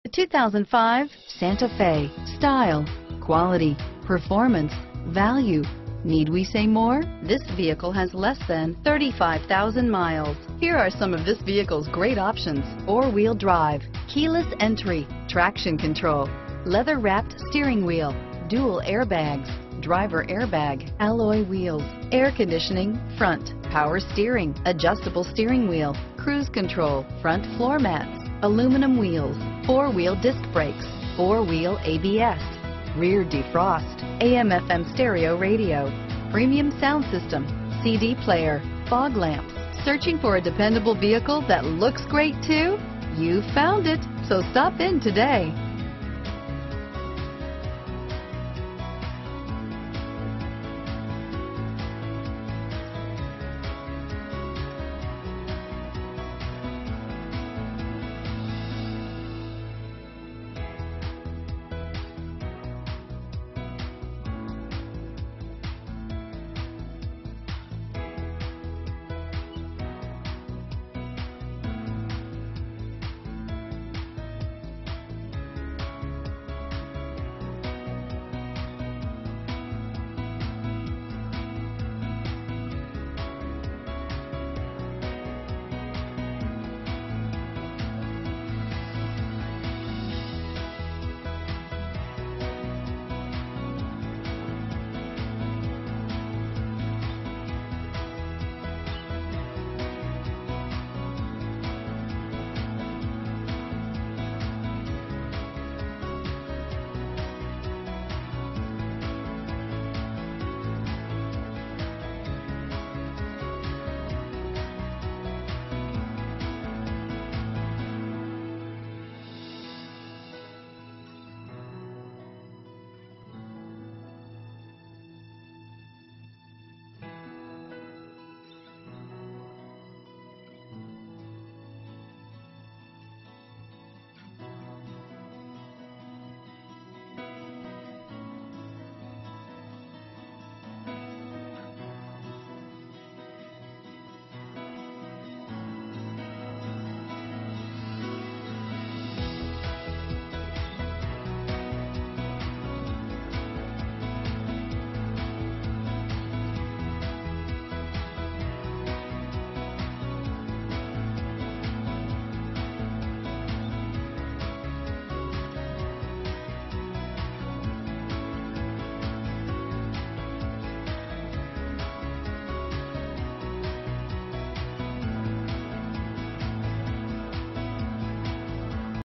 The 2005 Santa Fe. Style, quality, performance, value. Need we say more? This vehicle has less than 35,000 miles. Here are some of this vehicle's great options: four-wheel drive, keyless entry, traction control, leather-wrapped steering wheel, dual airbags, driver airbag, alloy wheels, air conditioning, front, power steering, adjustable steering wheel, cruise control, front floor mats, aluminum wheels, four-wheel disc brakes, four-wheel ABS, rear defrost, AM/FM stereo radio, premium sound system, CD player, fog lamps. Searching for a dependable vehicle that looks great too? You found it, so stop in today.